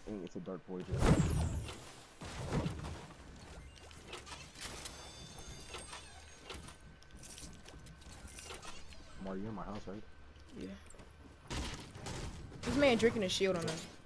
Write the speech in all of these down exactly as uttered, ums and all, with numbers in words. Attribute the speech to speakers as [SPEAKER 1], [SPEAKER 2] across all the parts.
[SPEAKER 1] think it's a dark poison. Mario, you're in my house, right?
[SPEAKER 2] Yeah. This man drinking a shield on us.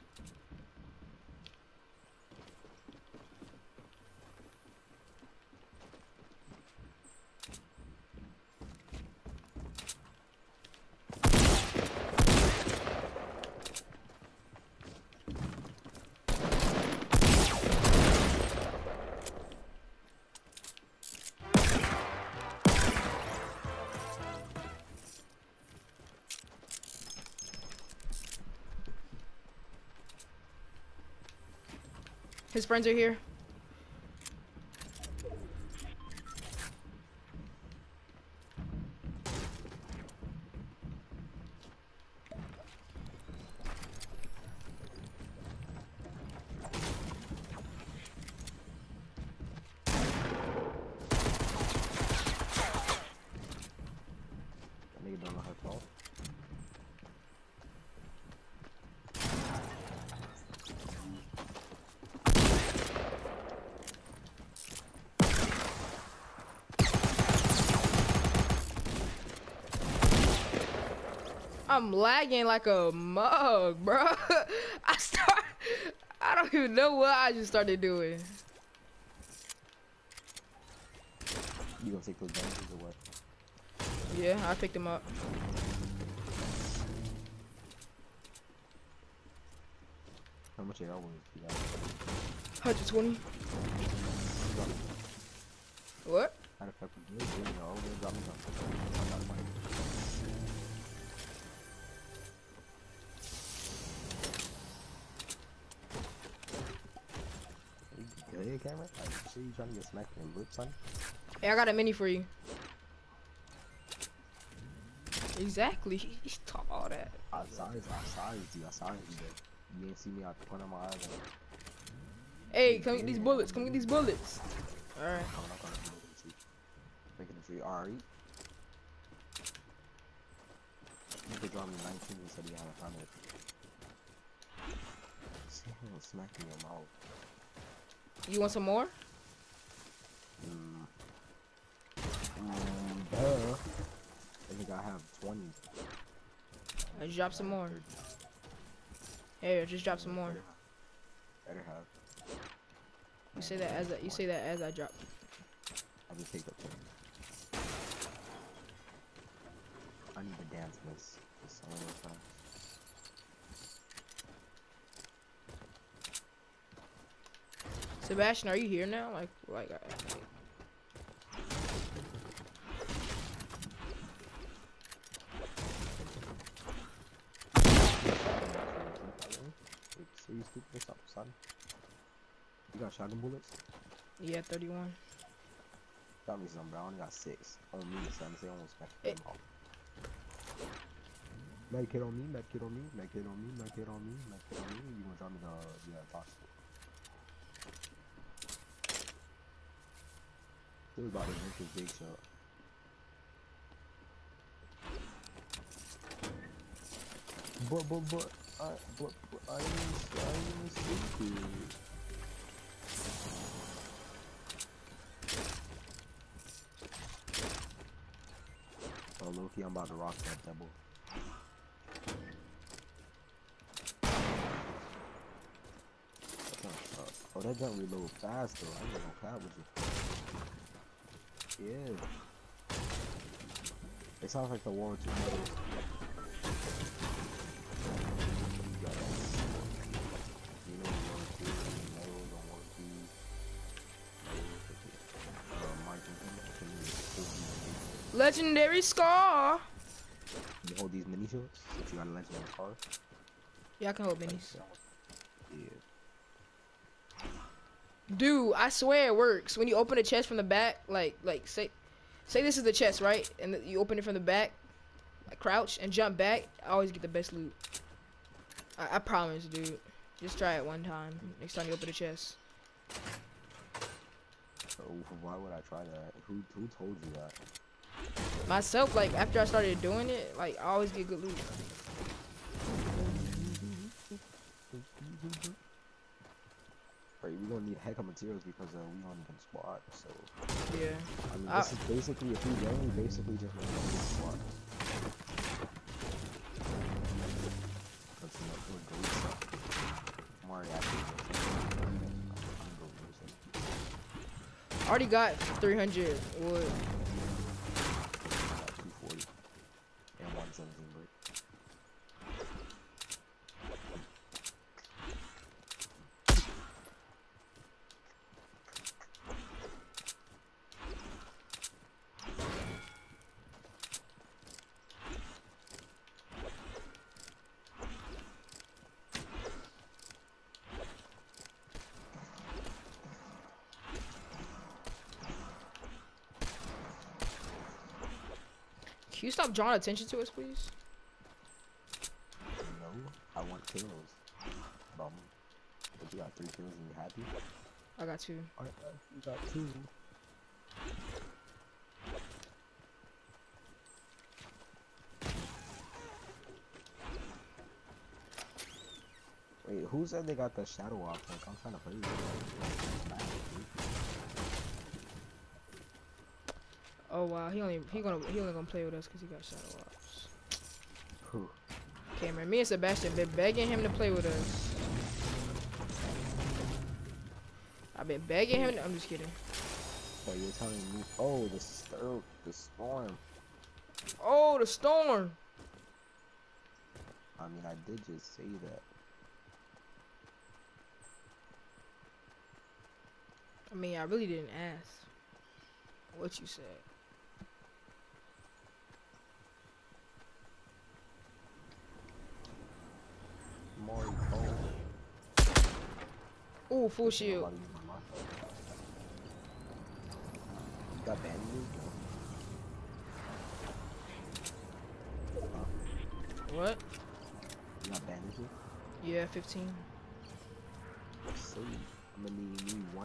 [SPEAKER 2] His friends are here.
[SPEAKER 1] That nigga don't know how to talk.
[SPEAKER 2] I'm lagging like a mug, bro. I start. I don't even know what I just started doing.
[SPEAKER 1] You gonna take those damages or what?
[SPEAKER 2] Yeah, I picked him up.
[SPEAKER 1] How much A R was you got?
[SPEAKER 2] one hundred twenty. What?
[SPEAKER 1] How the fuck was you? You know, we're dropping something. I got money. Hey, camera. I see you trying to get smacked in the lip, son.
[SPEAKER 2] Hey, I got a mini for you. Exactly. He's talk all that.
[SPEAKER 1] I sized, I sized you, I sized you, but you didn't see me out the corner of my eye.
[SPEAKER 2] Hey, come get these bullets. Come get these bullets. All right.
[SPEAKER 1] I'm not gonna do it. Making it free. Alright. You could draw me nineteen instead of you haven't found it. See him smack me in your mouth.
[SPEAKER 2] You want some more?
[SPEAKER 1] Mm. Mm, duh. I think I have twenty.
[SPEAKER 2] I just drop some more. Here, just drop some more.
[SPEAKER 1] Better have.
[SPEAKER 2] You say that as I, you say that as I drop.
[SPEAKER 1] I just take the thing. I need to dance this. This song real fast.
[SPEAKER 2] Sebastian, are you here now? Like, like. I,
[SPEAKER 1] So you stupid this up, son. You got shotgun bullets?
[SPEAKER 2] yeah, thirty-one.
[SPEAKER 1] Got me some, bro. I only got six. On me, son. They almost back
[SPEAKER 2] Hey.
[SPEAKER 1] them off. Medkit on me, medkit on me, medkit on me, medkit on me, medkit on me. You gonna drop me the, the uh, box? He was about to drink his big shot. But, but, but, I, but, but, I ain't, I ain't stupid. Oh, Loki, I'm about to rock that double. Oh, that jump reload fast though. I ain't gonna cap with you. Yeah. It sounds like the war two modes. You know the war two, you know the war two. Uh, Mike and
[SPEAKER 2] Legendary Scar.
[SPEAKER 1] you hold these mini shields if you got a legendary car.
[SPEAKER 2] Yeah, I can hold minis.
[SPEAKER 1] Yeah.
[SPEAKER 2] Dude, I swear it works. When you open a chest from the back, like, like say, say this is the chest, right? And you open it from the back, like crouch and jump back. I always get the best loot. I, I promise, dude. Just try it one time. Next time you open a chest.
[SPEAKER 1] So why would I try that? Who who told you that?
[SPEAKER 2] Myself, like after I started doing it, like I always get good loot.
[SPEAKER 1] gonna need heck of materials because uh, we don't even squat. So
[SPEAKER 2] Yeah.
[SPEAKER 1] I mean,
[SPEAKER 2] I,
[SPEAKER 1] this is basically if we win, we basically just win the squat. Because you know, we're great stuff. I'm already actually.
[SPEAKER 2] I already got three hundred wood.
[SPEAKER 1] two forty and one seventeen brick.
[SPEAKER 2] Can you stop drawing attention to us, please?
[SPEAKER 1] No, I want kills. Bum. But you got three kills and you happy?
[SPEAKER 2] I got two.
[SPEAKER 1] Alright, you got two. Wait, who said they got the shadow off? Like, I'm trying to play with it.
[SPEAKER 2] Oh wow, he only he gonna he only gonna play with us because he got shadow ops.
[SPEAKER 1] Who?
[SPEAKER 2] Cameron, me and Sebastian been begging him to play with us. I've been begging him. To, I'm just kidding.
[SPEAKER 1] So you're telling me? Oh, the stir, the storm.
[SPEAKER 2] Oh, the storm.
[SPEAKER 1] I mean, I did just say that.
[SPEAKER 2] I mean, I really didn't ask what you said.
[SPEAKER 1] Maury Cole.
[SPEAKER 2] Ooh, full shield.
[SPEAKER 1] You got bandages? Huh?
[SPEAKER 2] What?
[SPEAKER 1] You got bandages?
[SPEAKER 2] Yeah, fifteen.
[SPEAKER 1] So I'm gonna need you one.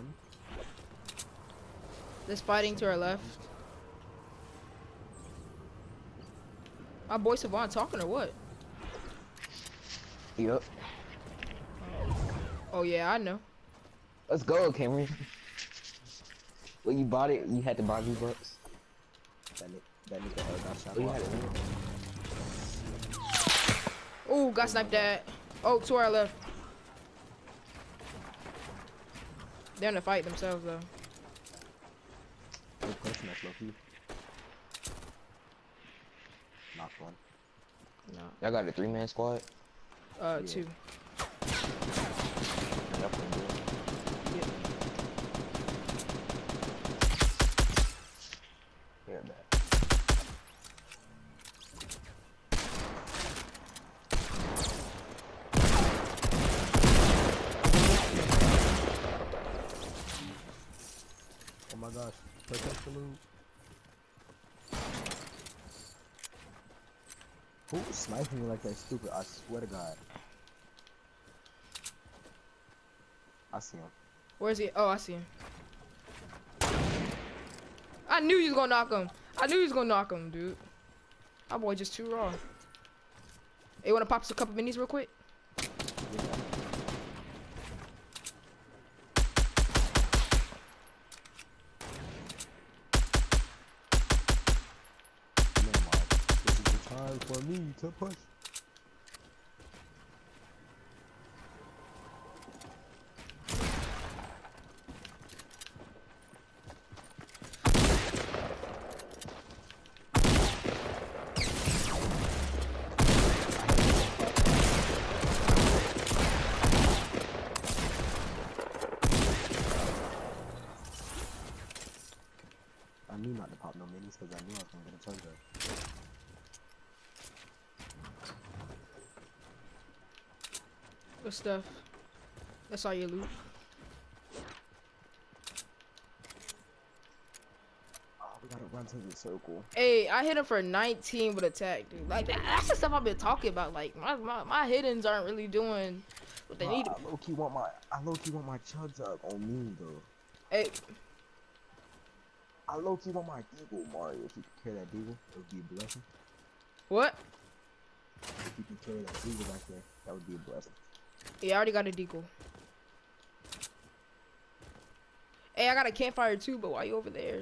[SPEAKER 2] This fighting to our left. My boy Savon talking or what?
[SPEAKER 3] Yep.
[SPEAKER 2] Oh yeah, I know.
[SPEAKER 3] Let's go, Cameron. Well, you bought it. You had to buy V-Bucks.
[SPEAKER 1] That nigga, that nigga uh, got shot.
[SPEAKER 3] Oh, you had it.
[SPEAKER 2] Ooh, got sniped at. Oh, to our left. They're in the fight themselves though.
[SPEAKER 1] Good question, that's low key. Knocked one.
[SPEAKER 2] No.
[SPEAKER 3] Y'all got a three-man squad.
[SPEAKER 2] Uh,
[SPEAKER 1] Yeah.
[SPEAKER 2] two.
[SPEAKER 3] Y'all playing good.
[SPEAKER 2] Yeah.
[SPEAKER 3] Hear that.
[SPEAKER 1] Oh my gosh, protect the loot. Who was sniping me like that stupid? I swear to God. I see him.
[SPEAKER 2] Where's he? Oh, I see him. I knew you was gonna knock him. I knew you was gonna knock him, dude. My boy just too raw. Hey, wanna pop us a couple minis real quick?
[SPEAKER 1] Yeah. Man, Mark, this is the time for me to push. I knew not to pop no minis because I knew I was gonna get a charger.
[SPEAKER 2] Good stuff. That's all your loot.
[SPEAKER 1] Oh, we gotta run to the circle.
[SPEAKER 2] Hey, I hit him for nineteen with attack, dude. Like that, that's the stuff I've been talking about. Like my my, my hiddens aren't really doing what they
[SPEAKER 1] Bro,
[SPEAKER 2] need to.
[SPEAKER 1] I low key want my I low key want my chuds up on me though.
[SPEAKER 2] Hey,
[SPEAKER 1] I low key want my deagle, Mario. If you could carry that deagle, it would be a blessing.
[SPEAKER 2] what?
[SPEAKER 1] If you could carry that deagle back there, that would be a blessing.
[SPEAKER 2] Yeah, I already got a deagle. Hey, I got a campfire too, but why you over there?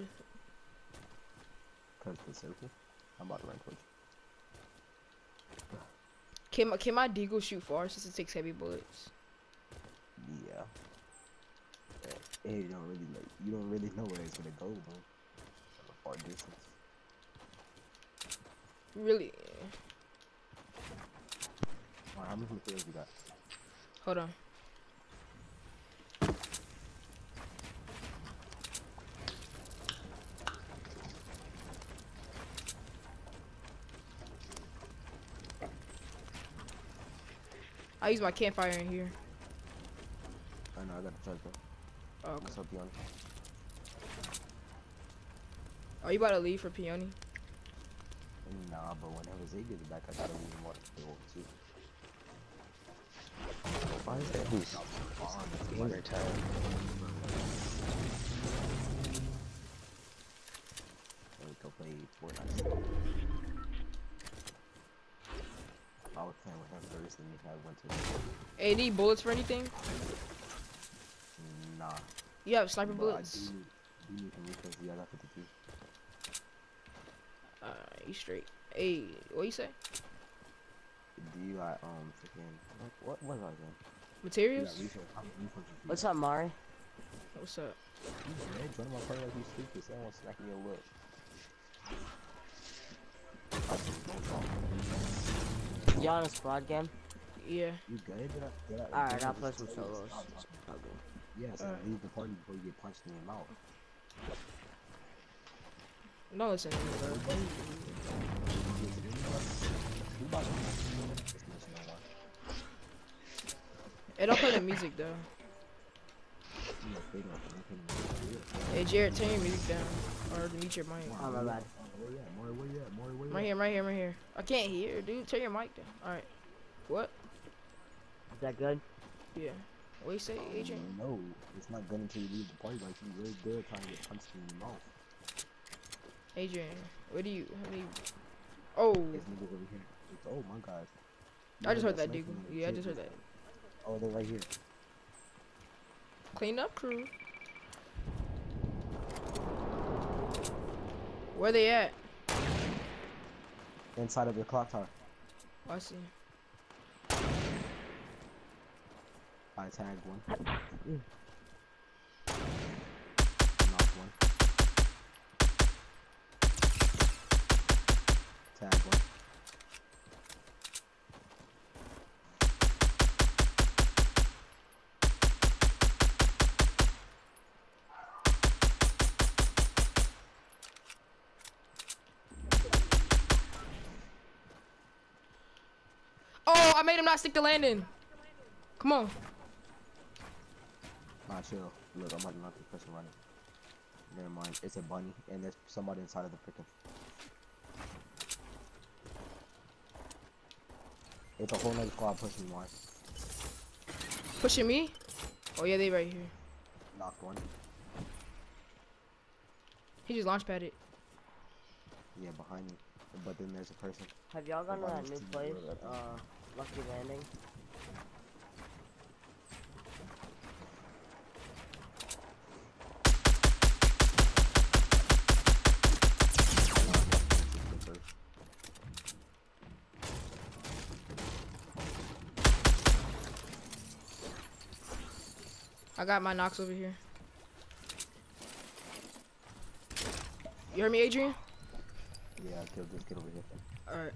[SPEAKER 1] Cause the circle. I'm about to run towards you.
[SPEAKER 2] Can my, can my deagle shoot far since it takes heavy bullets?
[SPEAKER 1] Yeah. Hey, you don't really like. You don't really know where it's gonna go, bro. From a far distance.
[SPEAKER 2] Really?
[SPEAKER 1] Alright, how much materials you got?
[SPEAKER 2] Hold on. I use my campfire in here.
[SPEAKER 1] I know, I got the charge, bro.
[SPEAKER 2] Oh, okay.
[SPEAKER 1] What's up, Peony?
[SPEAKER 2] Are you about to leave for Peony?
[SPEAKER 1] Nah, but whenever Zay gets back, I gotta leave him more too.
[SPEAKER 3] Why is that who's gamer time?
[SPEAKER 1] We go play Fortnite. I was playing with him first, and I went to.
[SPEAKER 2] Hey, need bullets for anything?
[SPEAKER 1] Nah.
[SPEAKER 2] You have sniper
[SPEAKER 1] But
[SPEAKER 2] bullets?
[SPEAKER 1] I do, do need some refills. Yeah, I got fifty-two.
[SPEAKER 2] Alright, you straight. Hey, what you say?
[SPEAKER 1] Do you got um freaking what? What was I saying?
[SPEAKER 2] Materials?
[SPEAKER 1] You got refills. How many refills you
[SPEAKER 3] What's
[SPEAKER 1] got?
[SPEAKER 3] up, Mari?
[SPEAKER 2] What's up?
[SPEAKER 1] You dead? Join my party like you stupid. Someone smacking your lip.
[SPEAKER 3] You on a squad game?
[SPEAKER 2] Yeah.
[SPEAKER 1] You good? Did I, did I,
[SPEAKER 3] Alright,
[SPEAKER 1] did I
[SPEAKER 3] I'll play
[SPEAKER 1] just
[SPEAKER 3] some
[SPEAKER 1] tell you to
[SPEAKER 3] solos.
[SPEAKER 1] stop talking?
[SPEAKER 3] I'll go.
[SPEAKER 1] Yes,
[SPEAKER 2] Alright.
[SPEAKER 1] and leave the party before you get punched in your mouth.
[SPEAKER 2] Don't listen to me, bro.
[SPEAKER 1] Who about to just mention no one.
[SPEAKER 2] Hey, don't play the music though.
[SPEAKER 1] You know, they don't they don't do it.
[SPEAKER 2] Hey, Jared, turn your music down. Or mute your mic.
[SPEAKER 3] Oh, my bad.
[SPEAKER 1] Where you at? More, where you at? More, where you
[SPEAKER 2] Right
[SPEAKER 1] at?
[SPEAKER 2] here, right here, right here. I can't hear, dude. Turn your mic down. Alright. What?
[SPEAKER 3] Is that good?
[SPEAKER 2] Yeah. What you say, Adrian?
[SPEAKER 1] No, it's not good until you leave the party. Like you really good trying to get punched in the mouth.
[SPEAKER 2] Adrian, what do you, how many? Oh,
[SPEAKER 1] There's niggas over here. It's, oh my god. You
[SPEAKER 2] I just heard that,
[SPEAKER 1] smoking
[SPEAKER 2] dude.
[SPEAKER 1] in the
[SPEAKER 2] Yeah, I
[SPEAKER 1] kid
[SPEAKER 2] just heard
[SPEAKER 1] is-
[SPEAKER 2] that.
[SPEAKER 1] Oh, they're right here.
[SPEAKER 2] Clean up crew. Where they at?
[SPEAKER 1] Inside of the clock tower.
[SPEAKER 2] Oh, I see.
[SPEAKER 1] I tagged one. Knocked one. Tagged one.
[SPEAKER 2] Oh, I made him not stick the landing. Come on.
[SPEAKER 1] Nah, chill. Look, I'm about to knock this person running. Never mind. It's a bunny, and there's somebody inside of the freaking. It's a whole nother squad pushing one.
[SPEAKER 2] Pushing me? Oh yeah, they right here.
[SPEAKER 1] Knocked one.
[SPEAKER 2] He just launch padded.
[SPEAKER 1] Yeah, behind me. But then there's a person.
[SPEAKER 3] Have y'all gone to
[SPEAKER 1] Somebody
[SPEAKER 3] that new
[SPEAKER 1] needs to
[SPEAKER 3] place?
[SPEAKER 1] do it, I think.
[SPEAKER 3] Uh, Lucky Landing?
[SPEAKER 2] I got my knocks over here. You heard me, Adrian?
[SPEAKER 1] Yeah, I killed this kid over here.
[SPEAKER 2] Alright.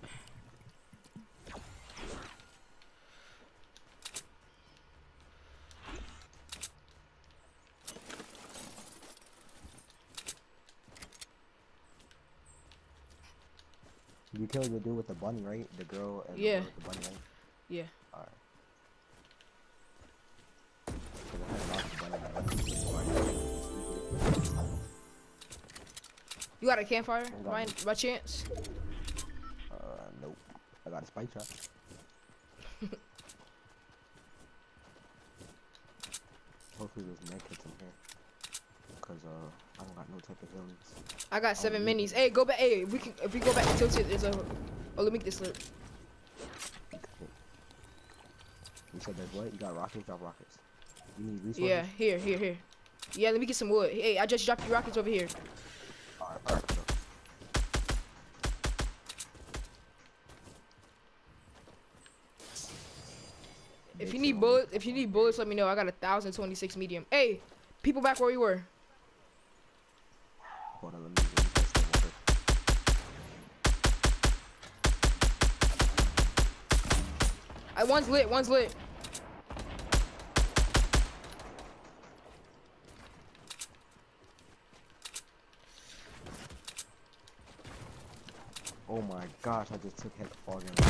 [SPEAKER 1] You killed the dude with the bunny, right? The girl and
[SPEAKER 2] Yeah.
[SPEAKER 1] the girl with the bunny, right?
[SPEAKER 2] Yeah.
[SPEAKER 1] Alright. Cause I had knocked the bunny and the bunny was like,
[SPEAKER 2] You got a campfire
[SPEAKER 1] I got
[SPEAKER 2] by,
[SPEAKER 1] one.
[SPEAKER 2] by chance?
[SPEAKER 1] uh, nope. I got a spike trap. Hopefully there's med kits in here. Cause uh, I don't got no type of healings.
[SPEAKER 2] I got seven
[SPEAKER 1] need
[SPEAKER 2] minis.
[SPEAKER 1] them.
[SPEAKER 2] Hey, go back. Hey, we can if we go back to tilted. There's a. Oh, let me get this slip.
[SPEAKER 1] You said there's what? You got rockets? Drop rockets. You need resources?
[SPEAKER 2] Yeah, here, here, here. Yeah, let me get some wood. Hey, I just dropped you rockets over here.
[SPEAKER 1] Alright, alright.
[SPEAKER 2] If you need bullets, if you need bullets, let me know. I got a thousand twenty-six medium. Hey, people back where we were.
[SPEAKER 1] Hold on, let me, let me test them real quick.
[SPEAKER 2] I, one's lit, one's lit.
[SPEAKER 1] Oh my gosh, I just took heck fog in.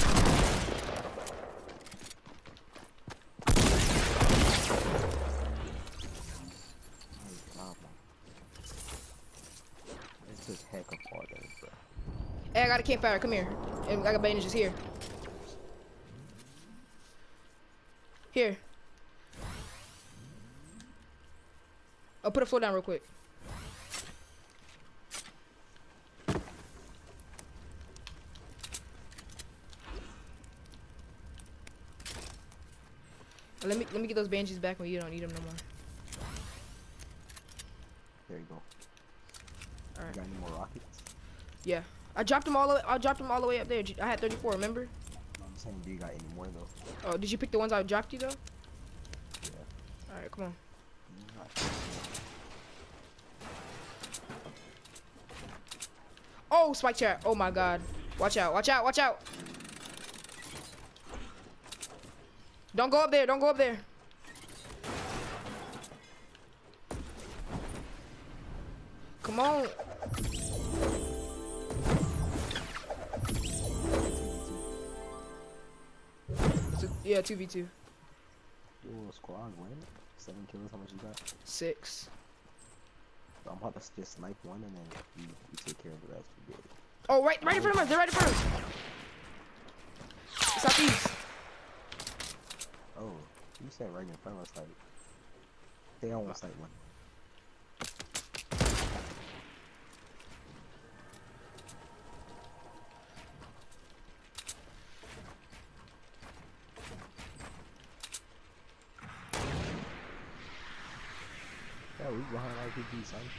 [SPEAKER 1] This took heck of fog damage, bro.
[SPEAKER 2] Hey, I got a campfire. Come here. And I got bandages here. Here. I'll put a floor down real quick. Let me let me get those bandages back when you don't need them no more.
[SPEAKER 1] There you go.
[SPEAKER 2] All right.
[SPEAKER 1] You got any more rockets?
[SPEAKER 2] Yeah. I dropped them all the way, I dropped them all the way up there. I had thirty-four, remember?
[SPEAKER 1] I'm saying, do you got any more though?
[SPEAKER 2] Oh, did you pick the ones I dropped you though?
[SPEAKER 1] Yeah.
[SPEAKER 2] All right, come on. Oh, spike chat. Oh my god. Watch out, watch out, watch out. Don't go up there, don't go up there. Come on. It's a, yeah, two v two.
[SPEAKER 1] Your little squad win. Seven kills, how much you got?
[SPEAKER 2] Six.
[SPEAKER 1] So I'm about to just snipe one and then you, you take care of the rest. You get it.
[SPEAKER 2] Oh, right, right in front of us. They're right in front of us. Southeast.
[SPEAKER 1] Oh, you said right in front of us, like they almost like one. Yeah, we behind R P G, son.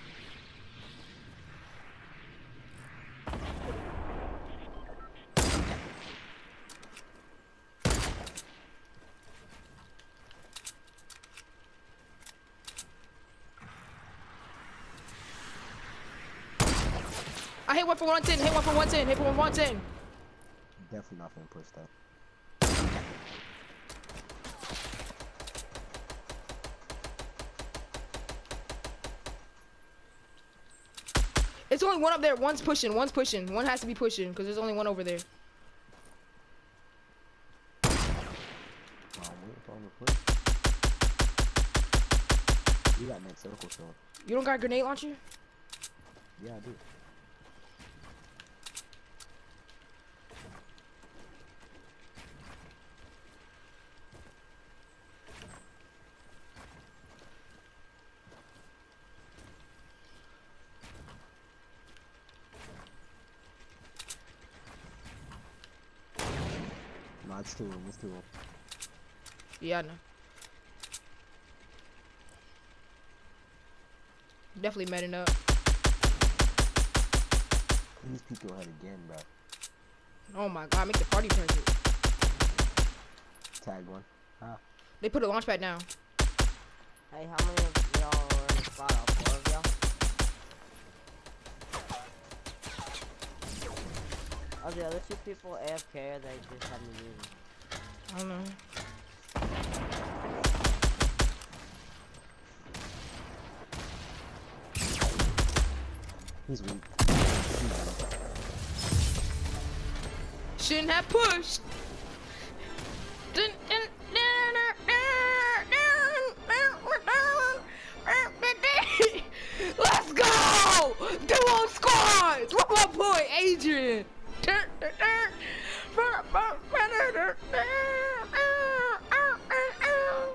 [SPEAKER 2] I hit one for one ten, hit one for one ten, hit one for one ten.
[SPEAKER 1] Definitely not gonna push that.
[SPEAKER 2] It's only one up there. One's pushing. One's pushing. One has to be pushing because there's only one over there.
[SPEAKER 1] Oh, I'm waiting for him to push. You got next circle, so
[SPEAKER 2] You don't got a grenade launcher?
[SPEAKER 1] yeah, I do. No, it's two of them, it's two of them.
[SPEAKER 2] Yeah, I know. Definitely meting up.
[SPEAKER 1] These people ahead again, bro.
[SPEAKER 2] Oh my god, make the party present.
[SPEAKER 1] Tag one. Ah.
[SPEAKER 2] They put a launch pad down.
[SPEAKER 4] Hey, how many of y'all were in the spot? All four of y'all? Are the other two people A F K or they just haven't used them?
[SPEAKER 2] I don't know.
[SPEAKER 1] He's weak. He's weak.
[SPEAKER 2] Shouldn't have pushed. Dun, dun, dun, dun, dun, dun, dun, dun. Let's go! Duo squads! One more point, Adrian. Dun, dun, dun.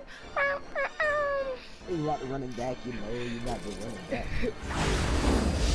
[SPEAKER 1] You're not running back, you know, you're not the running back.